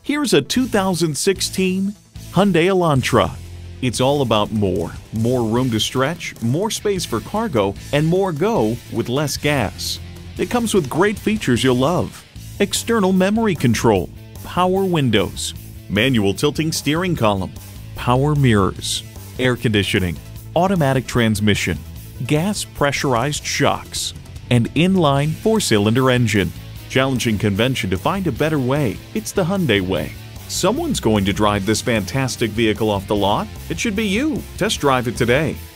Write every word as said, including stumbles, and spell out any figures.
Here's a two thousand sixteen Hyundai Elantra. It's all about more. More room to stretch, more space for cargo, and more go with less gas. It comes with great features you'll love. External memory control, power windows, manual tilting steering column, power mirrors, air conditioning, automatic transmission, gas pressurized shocks, and inline four-cylinder engine. Challenging convention to find a better way. It's the Hyundai way. Someone's going to drive this fantastic vehicle off the lot. It should be you. Test drive it today.